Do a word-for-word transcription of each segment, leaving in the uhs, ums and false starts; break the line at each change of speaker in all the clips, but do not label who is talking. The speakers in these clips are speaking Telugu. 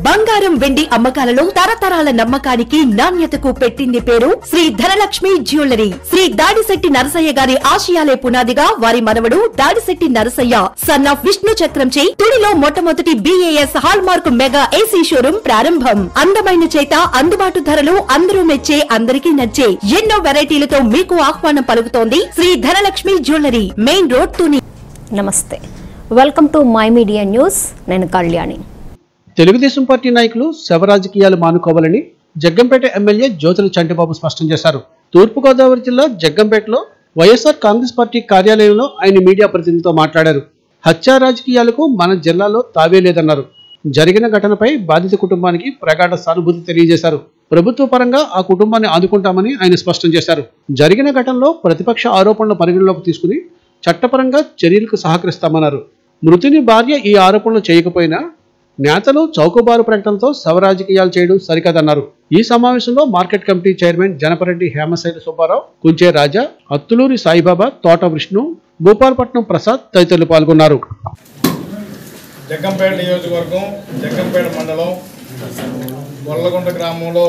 బంగారం వెండి అమ్మకాలలో తరతరాల నమ్మకానికి నాణ్యతకు పెట్టింది పేరు శ్రీ ధనలక్ష్మి జ్యువెలరీ. శ్రీ దాడిశెట్టి నరసయ్య గారి ఆశయాలే పునాదిగా వారి మనవడు దాడిశెట్టి నరసయ్య సన్ ఆఫ్ విష్ణు చక్రంచే తుడిలో మొట్టమొదటి BAS hallmark mega AC showroom ప్రారంభం. అందమైన చేత అందుబాటు ధరలు అందరూ మెచ్చే అందరికీ నచ్చే ఎన్నో వెరైటీలతో మీకు ఆహ్వానం పలుకుతోంది Shri Dhanalakshmi jewellery, main road Tuni.
నమస్తే, welcome to my media news. నేను కళ్యాణి.
తెలుగుదేశం పార్టీ నాయకులు శవ రాజకీయాలు మానుకోవాలని జగ్గంపేట ఎమ్మెల్యే జ్యోతుల చంటిబాబు స్పష్టం చేశారు. తూర్పుగోదావరి జిల్లా జగ్గంపేటలో వైఎస్ఆర్ కాంగ్రెస్ పార్టీ కార్యాలయంలో ఆయన మీడియా ప్రతినిధితో మాట్లాడారు. హత్యా రాజకీయాలకు మన జిల్లాలో తావే లేదన్నారు. జరిగిన ఘటనపై బాధిత కుటుంబానికి ప్రగాఢ సానుభూతి తెలియజేశారు. ప్రభుత్వ పరంగా ఆ కుటుంబాన్ని ఆదుకుంటామని ఆయన స్పష్టం చేశారు. జరిగిన ఘటనలో ప్రతిపక్ష ఆరోపణలు పరిగణలోకి తీసుకుని చట్టపరంగా చర్యలకు సహకరిస్తామన్నారు. మృతుని భార్య ఈ ఆరోపణలు చేయకపోయినా నేతలు చౌకబారు ప్రకటనతో శవ రాజకీయాలు చేయడం సరికాదన్నారు. ఈ సమావేశంలో market committee chairman Janapareddy Hemasaili Subbarao, Kunche Raja, Athuluri Saibaba, Thota Vishnu, Bhupalapatnam Prasad తదితరులు పాల్గొన్నారు.
జగ్గంపేట నియోజకవర్గం జగ్గంపేట మండలం గొల్లగొండ గ్రామంలో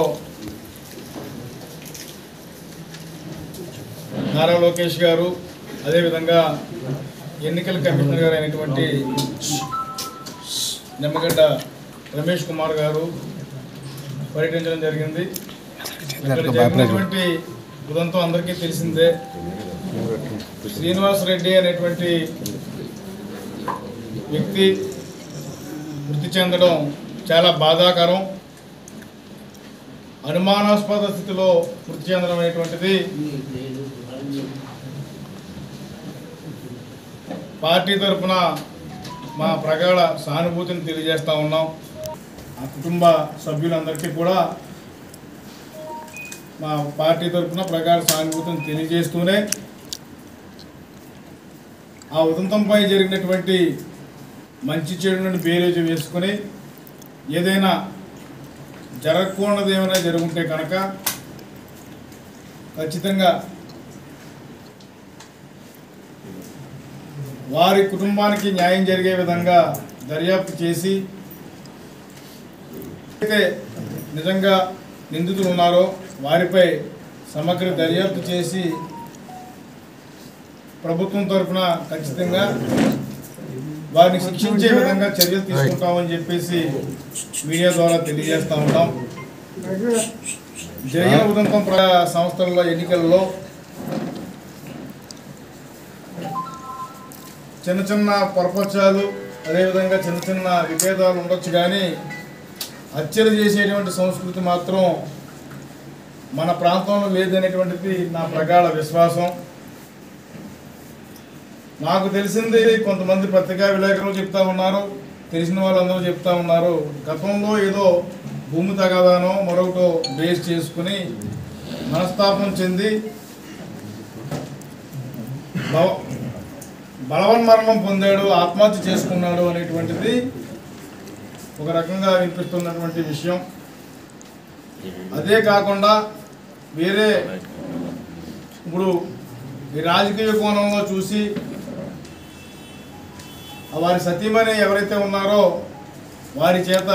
నారా లోకేష్ గారు, అదేవిధంగా ఎన్నికల కమిషనర్ గారు అయినటువంటి నిమ్మగడ్డ రమేష్ కుమార్ గారు పర్యటించడం జరిగింది. ఇక్కడ జరిగినటువంటి ఉదంతం అందరికీ తెలిసిందే. శ్రీనివాస్ రెడ్డి అనేటువంటి వ్యక్తి మృతి చెందడం చాలా బాధాకరం. అనుమానాస్పద స్థితిలో మృతి చెందడం అనేటువంటిది పార్టీ తరఫున మా ప్రగాఢ సానుభూతిని తెలియజేస్తూ ఉన్నాం. ఆ కుటుంబ సభ్యులందరికీ కూడా మా పార్టీ తరఫున ప్రగాఢ సానుభూతిని తెలియజేస్తూనే ఆ ఉదంతంపై జరిగినటువంటి మంచి చెడులను బేరేజు వేసుకొని ఏదైనా జరగకూడదు ఏమైనా జరుగుంటే కనుక ఖచ్చితంగా వారి కుటుంబానికి న్యాయం జరిగే విధంగా దర్యాప్తు చేసి అయితే నిజంగా నిందితులు ఉన్నారో వారిపై సమగ్ర దర్యాప్తు చేసి ప్రభుత్వం తరఫున ఖచ్చితంగా వారిని శిక్షించే విధంగా చర్యలు తీసుకుంటామని చెప్పేసి మీడియా ద్వారా తెలియజేస్తూ ఉంటాం. జరిగిన ఉదంతం సంస్థల్లో ఎన్నికల్లో చిన్న చిన్న పొరపక్షాలు, అదేవిధంగా చిన్న చిన్న విభేదాలు ఉండొచ్చు, కానీ హత్యలు చేసేటువంటి సంస్కృతి మాత్రం మన ప్రాంతంలో లేదనేటువంటిది నా ప్రగాఢ విశ్వాసం. నాకు తెలిసింది కొంతమంది పత్రికా విలేకరులు చెప్తా ఉన్నారు, తెలిసిన వాళ్ళందరూ చెప్తా ఉన్నారు, గతంలో ఏదో భూమి తగాదానో మరొకటో బేస్ చేసుకుని మనస్తాపం చెంది బలవన్మరణం పొందాడు, ఆత్మహత్య చేసుకున్నాడు అనేటువంటిది ఒక రకంగా వినిపిస్తున్నటువంటి విషయం. అదే కాకుండా వేరే ఇప్పుడు ఈ రాజకీయ కోణంలో చూసి వారి సతీమణి ఎవరైతే ఉన్నారో వారి చేత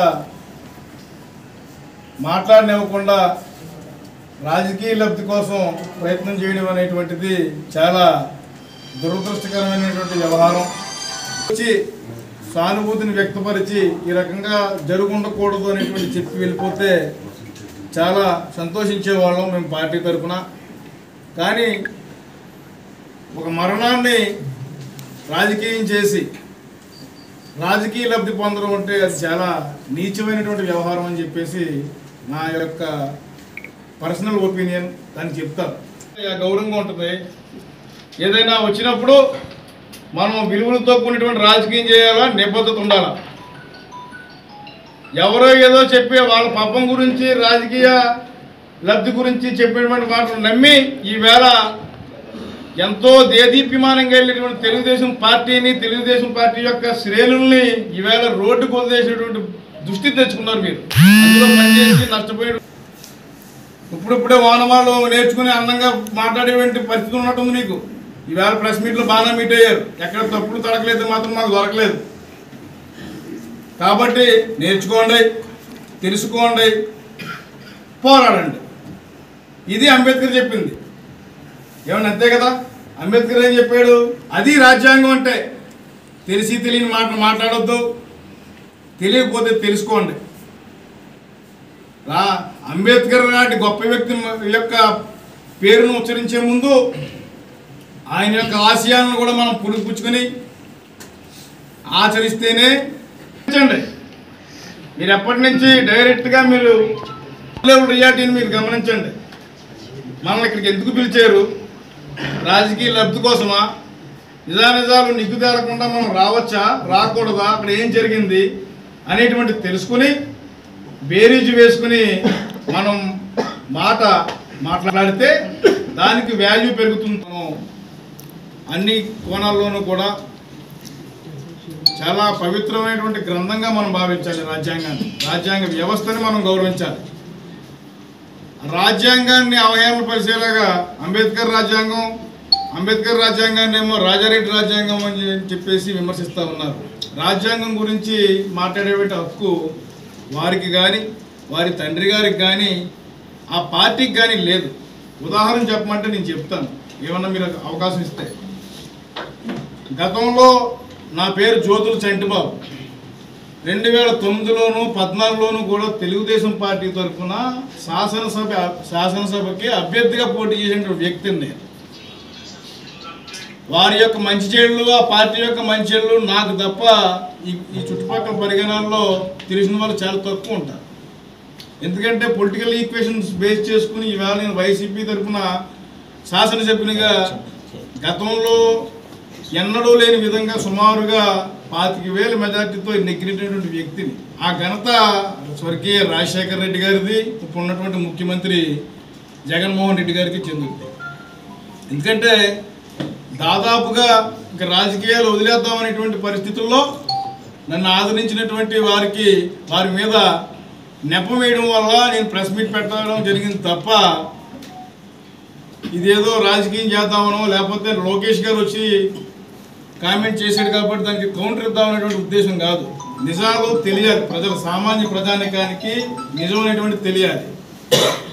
మాట్లాడనివ్వకుండా రాజకీయ లబ్ధి కోసం ప్రయత్నం చేయడం అనేటువంటిది చాలా దురదృష్టకరమైనటువంటి వ్యవహారం. వచ్చి సానుభూతిని వ్యక్తపరిచి ఈ రకంగా జరుగుండకూడదు అనేటువంటి చెప్పి వెళ్ళిపోతే చాలా సంతోషించేవాళ్ళం మేము పార్టీ తరఫున. కానీ ఒక మరణాన్ని రాజకీయం చేసి రాజకీయ లబ్ధి పొందడం అంటే అది చాలా నీచమైనటువంటి వ్యవహారం అని చెప్పేసి నా యొక్క పర్సనల్ ఒపీనియన్ దాన్ని చెప్తాను. గౌరవంగా ఉంటుంది. ఏదైనా వచ్చినప్పుడు మనం విలువలతో కూడినటువంటి రాజకీయం చేయాలా, నిబద్ధత ఉండాలా. ఎవరో ఏదో చెప్పి వాళ్ళ పాపం గురించి, రాజకీయ లబ్ధి గురించి చెప్పేటువంటి మాటలు నమ్మి ఈవేళ ఎంతో దేదీప్యమానంగా వెళ్ళేటువంటి తెలుగుదేశం పార్టీని, తెలుగుదేశం పార్టీ యొక్క శ్రేణుల్ని ఈవేళ రోడ్డుకు వదిలేసేటువంటి దృష్టి తెచ్చుకున్నారు. మీరు అందులో పనిచేసి నష్టపోయి ఇప్పుడిప్పుడే వానమాలు నేర్చుకుని అందంగా మాట్లాడేటువంటి పరిస్థితి ఉన్నట్టుంది మీకు. ఈవేళ ప్రెస్ మీట్లో బాగా మీట్ అయ్యారు, ఎక్కడ తప్పుడు తడకలేదు మాత్రం మాకు దొరకలేదు. కాబట్టి నేర్చుకోండి. తెలుసుకోండి, పోరాడండి. ఇది అంబేద్కర్ చెప్పింది. ఏమన్నా అంతే కదా? అంబేద్కర్ ఏం చెప్పాడు? అది రాజ్యాంగం అంటే. తెలిసి తెలియని మాట మాట్లాడొద్దు, తెలియకపోతే తెలుసుకోండి. రా అంబేద్కర్ లాంటి గొప్ప వ్యక్తి యొక్క పేరును ఉచ్చరించే ముందు ఆయన యొక్క ఆశయాలను కూడా మనం పుడిపుచ్చుకొని ఆచరిస్తేనే. మీరు ఎప్పటి నుంచి డైరెక్ట్గా మీరు రియాలిటీని మీరు గమనించండి. మనల్ని ఇక్కడికి ఎందుకు పిలిచారు? రాజకీయ లబ్ధి కోసమా? నిజానిజాలు నిగ్గు తేలకుండా మనం రావచ్చా, రాకూడదా, అక్కడ ఏం జరిగింది అనేటువంటి తెలుసుకుని బేరీజు వేసుకుని మనం మాట మాట్లాడితే దానికి వాల్యూ పెరుగుతుంది. మనం అన్ని కోణాల్లోనూ కూడా చాలా పవిత్రమైనటువంటి గ్రంథంగా మనం భావించాలి రాజ్యాంగాన్ని. రాజ్యాంగ వ్యవస్థని మనం గౌరవించాలి. రాజ్యాంగాన్ని అవహేళన పరిచేలాగా అంబేద్కర్ రాజ్యాంగం అంబేద్కర్ రాజ్యాంగాన్ని ఏమో రాజారెడ్డి రాజ్యాంగం అని చెప్పేసి విమర్శిస్తూ ఉన్నారు. రాజ్యాంగం గురించి మాట్లాడేటువంటి హక్కు వారికి కానీ వారి తండ్రి గారికి కానీ ఆ పార్టీకి కానీ లేదు. ఉదాహరణ చెప్పమంటే నేను చెప్తాను, ఏమన్నా మీరు అవకాశం ఇస్తే. గతంలో నా పేరు జ్యోతుల చంటిబాబు. రెండు వేల తొమ్మిదిలోను పద్నాలుగులోను కూడా తెలుగుదేశం పార్టీ తరఫున శాసనసభ శాసనసభకి అభ్యర్థిగా పోటీ చేసిన వ్యక్తిని నేను. వారి యొక్క మంచి చెడులు, ఆ పార్టీ యొక్క మంచి చెడులు నాకు తప్ప ఈ ఈ చుట్టుపక్కల పరిగణనలో తెలిసిన వాళ్ళు చాలా తక్కువ ఉంటారు. ఎందుకంటే పొలిటికల్ ఈక్వేషన్స్ బేస్ చేసుకుని ఈవేళ నేను వైసీపీ తరఫున శాసనసభ్యునిగా గతంలో ఎన్నడూ లేని విధంగా సుమారుగా పాతిక వేల మెజార్టీతో నెగ్గినటువంటి వ్యక్తిని. ఆ ఘనత స్వర్గీయ రాజశేఖర రెడ్డి గారిది, ఇప్పుడు ఉన్నటువంటి ముఖ్యమంత్రి జగన్మోహన్ రెడ్డి గారికి చెందుతుంది. ఎందుకంటే దాదాపుగా ఇంకా రాజకీయాలు వదిలేద్దామనేటువంటి పరిస్థితుల్లో నన్ను ఆదరించినటువంటి వారికి వారి మీద నెపం వేయడం వల్ల నేను ప్రెస్ మీట్ పెట్టడం జరిగింది తప్ప ఇదేదో రాజకీయం చేద్దామనో లేకపోతే లోకేష్ గారు వచ్చి కామెంట్ చేశాడు కాబట్టి దానికి కౌంటర్ ఇద్దామనేటువంటి ఉద్దేశం కాదు. నిజాలు తెలియాలి, ప్రజల సామాన్య ప్రజానికానికి నిజమైనటువంటి తెలియాలి.